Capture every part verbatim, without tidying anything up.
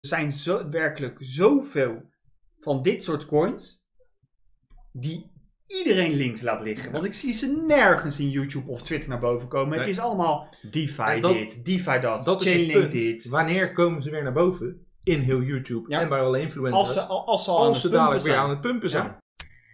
Er zijn zo, werkelijk zoveel van dit soort coins die iedereen links laat liggen. Want ik zie ze nergens in YouTube of Twitter naar boven komen. Nee. Het is allemaal DeFi dat, dit, DeFi dat, dat Chainlink dit. Wanneer komen ze weer naar boven? In heel YouTube ja. en bij alle influencers. Als ze, als ze, als ze dadelijk weer aan het pumpen zijn. Ja.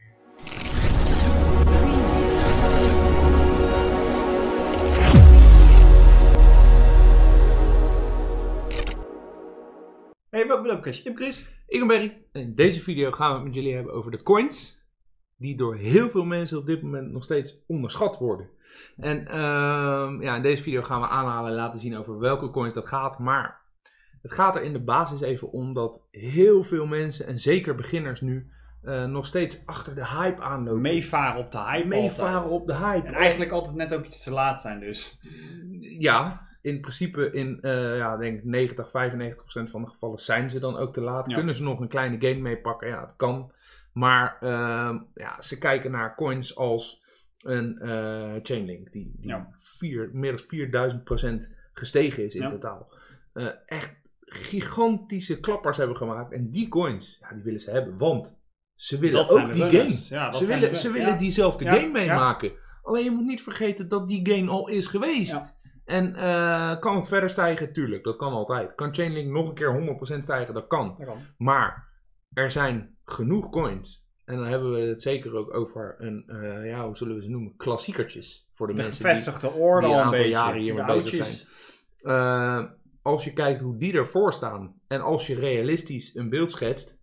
Hey, welkom bij de Chris. Ik ben Chris. Ik ben Barry. En in deze video gaan we het met jullie hebben over de coins die door heel veel mensen op dit moment nog steeds onderschat worden. En uh, ja, in deze video gaan we aanhalen en laten zien over welke coins dat gaat. Maar het gaat er in de basis even om dat heel veel mensen, en zeker beginners nu, uh, nog steeds achter de hype aanlopen. Meevaren op de hype. Meevaren op de hype. En eigenlijk altijd net ook iets te laat zijn dus. Ja. In principe in, uh, ja, denk ik negentig, vijfennegentig procent van de gevallen zijn ze dan ook te laat. Ja. Kunnen ze nog een kleine gain meepakken? Ja, dat kan. Maar uh, ja, ze kijken naar coins als een uh, Chainlink. Die, die ja. vier, meer dan vierduizend procent gestegen is in ja. totaal. Uh, echt gigantische klappers hebben gemaakt. En die coins, ja, die willen ze hebben. Want ze willen dat ook die gain. Ja, ze willen, ze willen ja. diezelfde ja. gain meemaken. Ja. Alleen je moet niet vergeten dat die gain al is geweest. Ja. En uh, kan het verder stijgen? Tuurlijk, dat kan altijd. Kan Chainlink nog een keer honderd procent stijgen? Dat kan. dat kan. Maar er zijn genoeg coins. En dan hebben we het zeker ook over een, uh, ja, hoe zullen we ze noemen? Klassiekertjes. Voor de, de mensen gevestigde orde die, die al een beetje. jaren hiermee bezig zijn. Uh, als je kijkt hoe die ervoor staan. En als je realistisch een beeld schetst.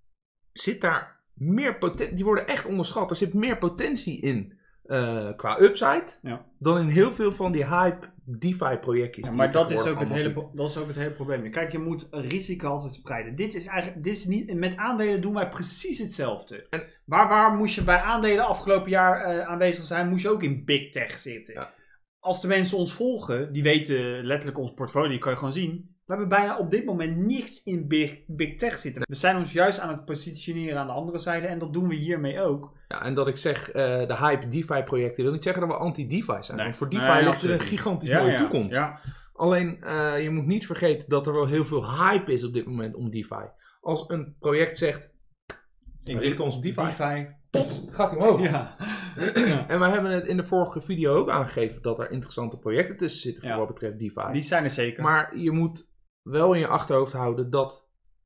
Zit daar meer potentie. Die worden echt onderschat. Er zit meer potentie in. Uh, qua upside. Ja. Dan in heel veel van die hype DeFi projectjes. Ja, maar dat is, ook het hele, dat is ook het hele probleem. Kijk, je moet een risico altijd spreiden. Dit is eigenlijk, dit is niet, met aandelen doen wij precies hetzelfde. En waar, waar moest je bij aandelen afgelopen jaar uh, aanwezig zijn? Moest je ook in big tech zitten. Ja. Als de mensen ons volgen, die weten letterlijk ons portfolio, die kan je gewoon zien. We hebben bijna op dit moment niks in big, big tech zitten. We zijn ons juist aan het positioneren aan de andere zijde. En dat doen we hiermee ook. Ja, en dat ik zeg, uh, de hype DeFi projecten wil niet zeggen dat we anti-DeFi zijn. Nee. Want voor DeFi nee, ligt er een gigantisch ja, mooie ja, toekomst. Ja. Alleen, uh, je moet niet vergeten dat er wel heel veel hype is op dit moment om DeFi. Als een project zegt, we richten ons op DeFi. DeFi. Pop, gaat hij omhoog. Ja. En wij hebben het in de vorige video ook aangegeven dat er interessante projecten tussen zitten voor ja. wat betreft DeFi. Die zijn er zeker. Maar je moet wel in je achterhoofd houden dat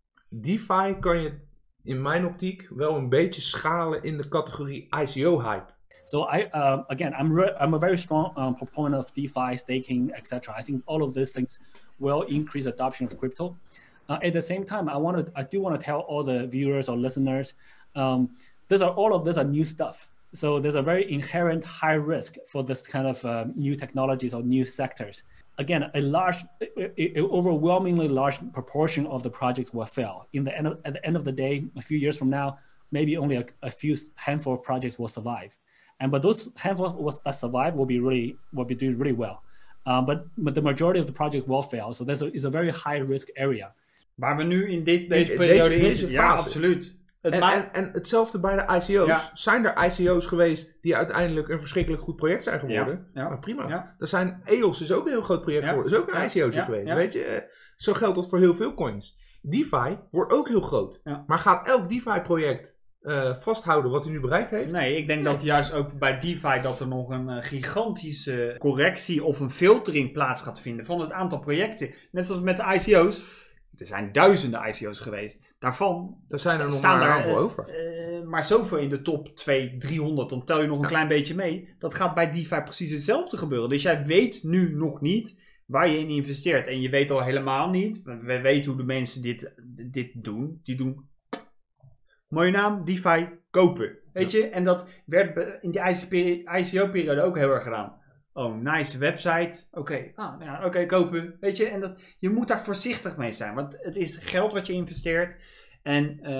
DeFi kan je in mijn optiek wel een beetje schalen in de categorie I C O-hype. So I, uh, again, I'm, re I'm a very strong um, proponent of DeFi, staking, et cetera. I think all of these things will increase adoption of crypto. Uh, at the same time, I want to, I do want to tell all the viewers or listeners, um, these are all of this are new stuff. So there's a very inherent high risk for this kind of uh, new technologies or new sectors. Again, a large, a, a overwhelmingly large proportion of the projects will fail. In the end of, at the end of the day, a few years from now, maybe only a, a few handful of projects will survive. And but those handfuls that survive will be really will be doing really well. Uh, but but the majority of the projects will fail. So there's a, is a very high risk area. Waar we nu in dit, deze in, periode deze, deze in ja, absoluut. Het en, en, en hetzelfde bij de I C O's. Ja. Zijn er I C O's geweest die uiteindelijk een verschrikkelijk goed project zijn geworden? Ja. Ja. Maar prima. Ja. Er zijn E O S is ook een heel groot project ja. geworden. Is ook een ja. I C O'tje ja. geweest. Ja. Weet je? Zo geldt dat voor heel veel coins. DeFi wordt ook heel groot. Ja. Maar gaat elk DeFi project uh, vasthouden wat hij nu bereikt heeft? Nee, ik denk nee. dat juist ook bij DeFi dat er nog een uh, gigantische correctie of een filtering plaats gaat vinden van het aantal projecten. Net zoals met de I C O's. Er zijn duizenden I C O's geweest. Daarvan er zijn er nog staan maar een aantal uh, over. Uh, maar zoveel in de top tweehonderd, driehonderd, dan tel je nog een ja. klein beetje mee. Dat gaat bij DeFi precies hetzelfde gebeuren. Dus jij weet nu nog niet waar je in investeert. En je weet al helemaal niet. We weten hoe de mensen dit, dit doen. Die doen, mooie naam, DeFi, kopen. Weet ja. je? En dat werd in die I C O-periode ook heel erg gedaan. Oh, nice website. Oké, okay. ah, ja, oké, okay, kopen. Weet je, en dat, je moet daar voorzichtig mee zijn. Want het is geld wat je investeert. En, uh...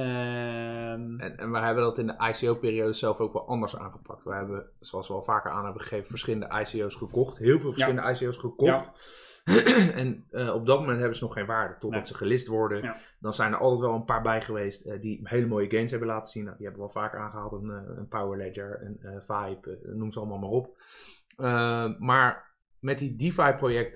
en, en we hebben dat in de I C O-periode zelf ook wel anders aangepakt. We hebben, zoals we al vaker aan hebben gegeven, verschillende I C O's gekocht. Heel veel verschillende ja. I C O's gekocht. Ja. en uh, op dat moment hebben ze nog geen waarde. Totdat nee. ze gelist worden. Ja. Dan zijn er altijd wel een paar bij geweest uh, die hele mooie gains hebben laten zien. Nou, die hebben we al vaker aangehaald. Een, een Power Ledger, een uh, Vibe, uh, noem ze allemaal maar op. Uh, maar met die DeFi projecten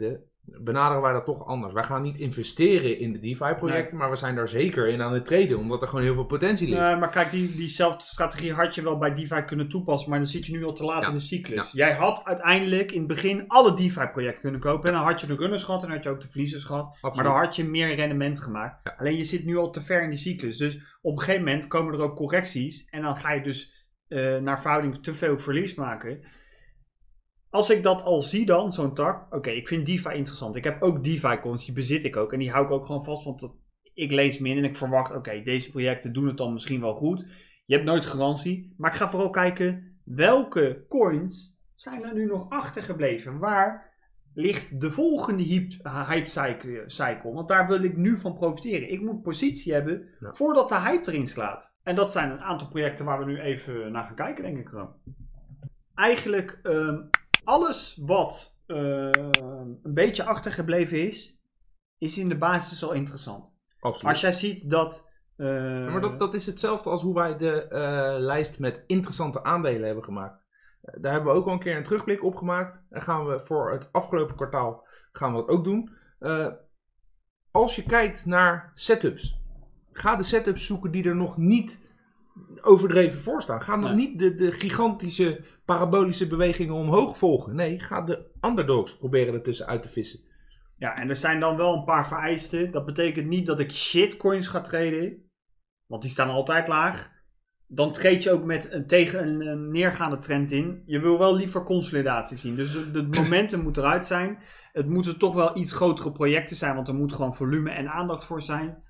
benaderen wij dat toch anders. Wij gaan niet investeren in de DeFi-projecten, nee. maar we zijn daar zeker in aan het traden, omdat er gewoon heel veel potentie ligt. Uh, maar kijk, die, diezelfde strategie had je wel bij DeFi kunnen toepassen, maar dan zit je nu al te laat ja. in de cyclus. Ja. Jij had uiteindelijk in het begin alle DeFi-projecten kunnen kopen en dan had je de runners gehad en dan had je ook de verliezers gehad. Absoluut. Maar dan had je meer rendement gemaakt. Ja. Alleen je zit nu al te ver in die cyclus. Dus op een gegeven moment komen er ook correcties en dan ga je dus uh, naar verhouding te veel verlies maken. Als ik dat al zie dan, zo'n tak, oké, okay, ik vind DeFi interessant. Ik heb ook DeFi-coins, die bezit ik ook. En die hou ik ook gewoon vast, want dat, ik lees min en ik verwacht, oké, okay, deze projecten doen het dan misschien wel goed. Je hebt nooit garantie. Maar ik ga vooral kijken, welke coins zijn er nu nog achtergebleven? Waar ligt de volgende hype-cycle? Want daar wil ik nu van profiteren. Ik moet positie hebben ja. voordat de hype erin slaat. En dat zijn een aantal projecten waar we nu even naar gaan kijken, denk ik. Eigenlijk... Um, Alles wat uh, een beetje achtergebleven is, is in de basis al interessant. Absoluut. Als jij ziet dat... Uh, ja, maar dat, dat is hetzelfde als hoe wij de uh, lijst met interessante aandelen hebben gemaakt. Uh, daar hebben we ook al een keer een terugblik op gemaakt. En gaan we voor het afgelopen kwartaal gaan we dat ook doen. Uh, als je kijkt naar setups, ga de setups zoeken die er nog niet overdreven voor staan. Ga nog nee. niet de, de gigantische parabolische bewegingen omhoog volgen. Nee, ga de underdogs proberen ertussen uit te vissen. Ja, en er zijn dan wel een paar vereisten. Dat betekent niet dat ik shitcoins ga traden. Want die staan altijd laag. Dan treed je ook met een, tegen een, een neergaande trend in. Je wil wel liever consolidatie zien. Dus het momentum moet eruit zijn. Het moeten toch wel iets grotere projecten zijn. Want er moet gewoon volume en aandacht voor zijn.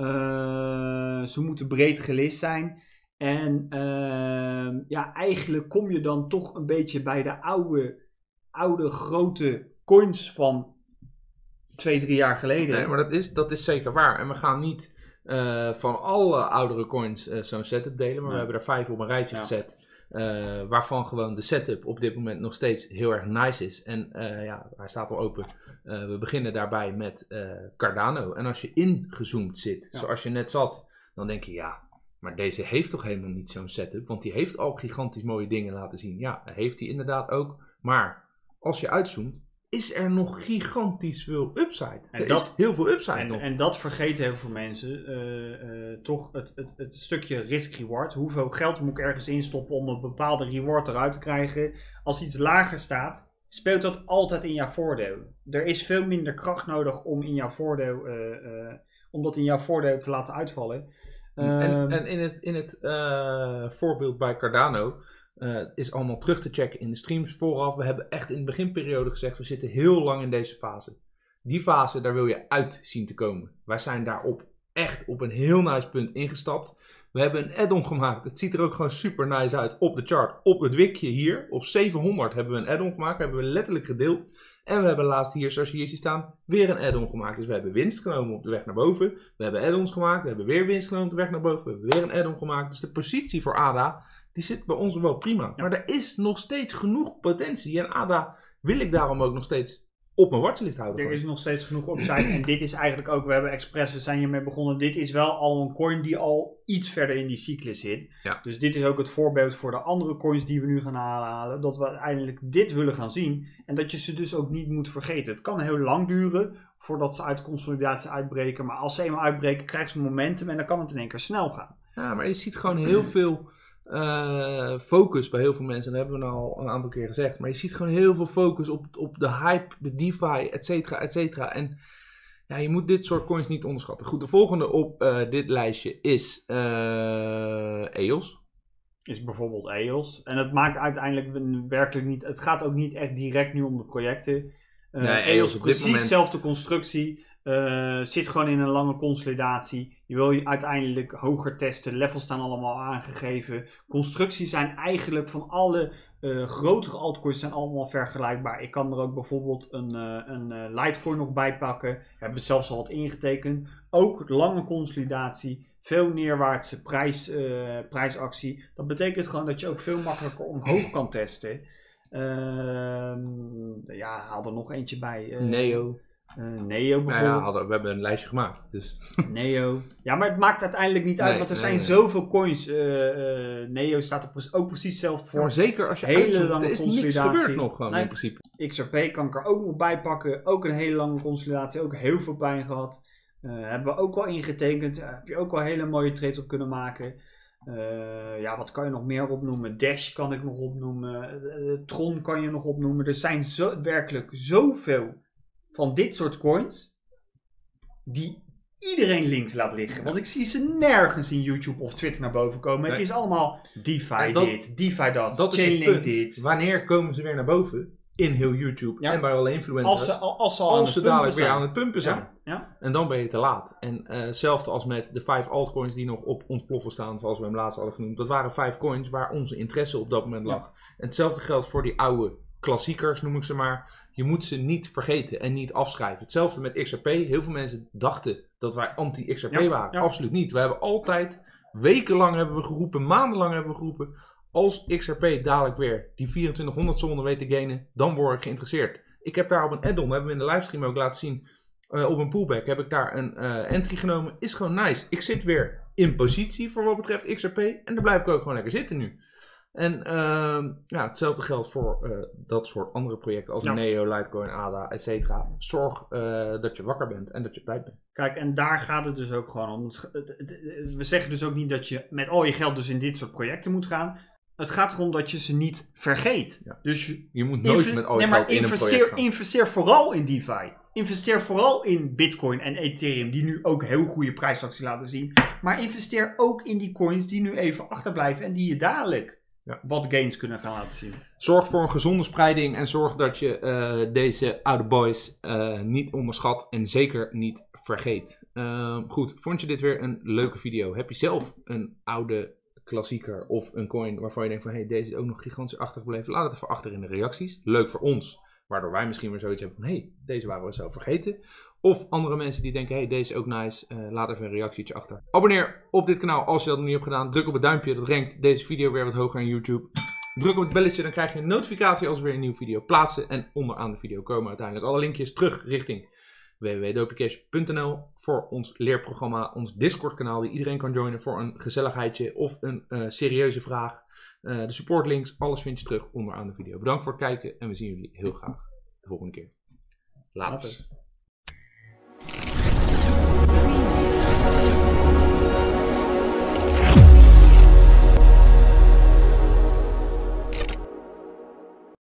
Uh, ze moeten breed gelist zijn. En uh, ja, eigenlijk kom je dan toch een beetje bij de oude, oude grote coins van twee, drie jaar geleden. Nee, maar dat is, dat is zeker waar. En we gaan niet uh, van alle oudere coins uh, zo'n setup delen. Maar nee. we hebben er vijf op een rijtje ja. gezet. Uh, waarvan gewoon de setup op dit moment nog steeds heel erg nice is. En uh, ja, hij staat al open. Uh, we beginnen daarbij met uh, Cardano. En als je ingezoomd zit, ja. zoals je net zat, dan denk je ja... Maar deze heeft toch helemaal niet zo'n setup, want die heeft al gigantisch mooie dingen laten zien. Ja, heeft hij inderdaad ook. Maar als je uitzoomt, is er nog gigantisch veel upside. En er dat, is heel veel upside en, nog. En dat vergeten heel veel mensen. Uh, uh, toch het, het, het stukje risk-reward. Hoeveel geld moet ik ergens instoppen om een bepaalde reward eruit te krijgen? Als iets lager staat, speelt dat altijd in jouw voordeel. Er is veel minder kracht nodig om, in jouw voordeel, uh, uh, om dat in jouw voordeel te laten uitvallen. En, en in het, in het uh, voorbeeld bij Cardano uh, is allemaal terug te checken in de streams vooraf. We hebben echt in de beginperiode gezegd, we zitten heel lang in deze fase. Die fase, daar wil je uit zien te komen. Wij zijn daarop echt op een heel nice punt ingestapt. We hebben een add-on gemaakt. Het ziet er ook gewoon super nice uit op de chart. Op het wikje hier, op zevenhonderd hebben we een add-on gemaakt. Hebben we letterlijk gedeeld. En we hebben laatst hier, zoals je hier ziet staan, weer een add-on gemaakt. Dus we hebben winst genomen op de weg naar boven. We hebben add-ons gemaakt. We hebben weer winst genomen op de weg naar boven. We hebben weer een add-on gemaakt. Dus de positie voor A D A, die zit bij ons wel prima. Maar er is nog steeds genoeg potentie. En A D A wil ik daarom ook nog steeds op mijn watchlist houden. Er is nog steeds genoeg upside. En dit is eigenlijk ook, we hebben expres, we zijn hiermee begonnen. Dit is wel al een coin die al iets verder in die cyclus zit. Ja. Dus dit is ook het voorbeeld voor de andere coins die we nu gaan halen. Dat we uiteindelijk dit willen gaan zien. En dat je ze dus ook niet moet vergeten. Het kan heel lang duren voordat ze uit consolidatie uitbreken. Maar als ze eenmaal uitbreken, krijgen ze momentum en dan kan het in één keer snel gaan. Ja, maar je ziet gewoon heel veel Uh, focus bij heel veel mensen. Dat hebben we nou al een aantal keer gezegd. Maar je ziet gewoon heel veel focus op, op de hype, de DeFi, et cetera, et cetera. En ja, je moet dit soort coins niet onderschatten. Goed, de volgende op uh, dit lijstje is uh, E O S. Is bijvoorbeeld E O S. En het maakt uiteindelijk werkelijk niet... Het gaat ook niet echt direct nu om de projecten. Uh, nee, E O S is precies dezelfde constructie. Uh, zit gewoon in een lange consolidatie. Je wil je uiteindelijk hoger testen. Levels staan allemaal aangegeven. Constructies zijn eigenlijk van alle uh, grotere altcoins zijn allemaal vergelijkbaar. Ik kan er ook bijvoorbeeld een, uh, een uh, Litecoin nog bij pakken. Daar hebben we zelfs al wat ingetekend. Ook lange consolidatie. Veel neerwaartse prijs, uh, prijsactie. Dat betekent gewoon dat je ook veel makkelijker omhoog kan testen. Uh, ja, haal er nog eentje bij. Uh, Neo. Uh, Neo bijvoorbeeld. Nou ja, hadden, we hebben een lijstje gemaakt. Dus. Neo. Ja, maar het maakt uiteindelijk niet uit, nee, want er nee, zijn nee. zoveel coins. Uh, uh, Neo staat er pre- ook precies hetzelfde voor. Ja, maar zeker als je hele uitzoekt, lange er is consolidatie. niks gebeurd nog gewoon nee. in principe. X R P kan ik er ook nog bij pakken. Ook een hele lange consolidatie. Ook heel veel pijn gehad. Uh, hebben we ook al ingetekend. Uh, heb je ook al hele mooie trades op kunnen maken. Uh, ja, wat kan je nog meer opnoemen? Dash kan ik nog opnoemen. Uh, Tron kan je nog opnoemen. Er zijn zo, werkelijk zoveel van dit soort coins die iedereen links laat liggen. Want ik zie ze nergens in YouTube of Twitter naar boven komen. Nee. Het is allemaal DeFi dat, dit, DeFi dat, dat Chainlink dit. Wanneer komen ze weer naar boven? In heel YouTube ja. en bij alle influencers. Als ze, als ze, als ze dadelijk zijn. weer aan het pumpen zijn. Ja. Ja. En dan ben je te laat. En uh, hetzelfde als met de vijf altcoins die nog op ontploffen staan, zoals we hem laatst hadden genoemd. Dat waren vijf coins waar onze interesse op dat moment lag. Ja. En hetzelfde geldt voor die oude klassiekers, noem ik ze maar. Je moet ze niet vergeten en niet afschrijven. Hetzelfde met X R P. Heel veel mensen dachten dat wij anti-X R P ja. waren. Ja. Absoluut niet. We hebben altijd, wekenlang hebben we geroepen, maandenlang hebben we geroepen. Als X R P dadelijk weer die vierentwintighonderd zone weet te gainen, dan word ik geïnteresseerd. Ik heb daar op een add-on, hebben we in de livestream ook laten zien, uh, op een pullback heb ik daar een uh, entry genomen. Is gewoon nice. Ik zit weer in positie voor wat betreft X R P en daar blijf ik ook gewoon lekker zitten nu. En uh, ja, hetzelfde geldt voor uh, dat soort andere projecten als ja. Neo, Litecoin, A D A, et cetera. Zorg uh, dat je wakker bent en dat je bij bent. Kijk, en daar gaat het dus ook gewoon om. We zeggen dus ook niet dat je met al je geld dus in dit soort projecten moet gaan. Het gaat erom dat je ze niet vergeet. Ja. Dus je, je moet nooit met al je nee, geld in een project gaan. Investeer vooral in DeFi. Investeer vooral in Bitcoin en Ethereum, die nu ook heel goede prijsactie laten zien. Maar investeer ook in die coins die nu even achterblijven en die je dadelijk ja. wat gains kunnen gaan laten zien. Zorg voor een gezonde spreiding en zorg dat je uh, deze oude boys uh, niet onderschat en zeker niet vergeet. Uh, goed, vond je dit weer een leuke video? Heb je zelf een oude klassieker of een coin waarvan je denkt van, hé, hey, deze is ook nog gigantisch achtergebleven? Laat het even achter in de reacties. Leuk voor ons, waardoor wij misschien weer zoiets hebben van, hé, hey, deze waren we zo vergeten. Of andere mensen die denken, hé, hey, deze is ook nice. Uh, laat even een reactietje achter. Abonneer op dit kanaal als je dat nog niet hebt gedaan. Druk op het duimpje, dat rankt deze video weer wat hoger in YouTube. Druk op het belletje, dan krijg je een notificatie als we weer een nieuwe video plaatsen. En onderaan de video komen uiteindelijk alle linkjes terug richting w w w punt dopicash punt n l voor ons leerprogramma, ons Discord kanaal die iedereen kan joinen voor een gezelligheidje of een uh, serieuze vraag. Uh, de supportlinks, alles vind je terug onderaan de video. Bedankt voor het kijken en we zien jullie heel graag de volgende keer. Later. Later.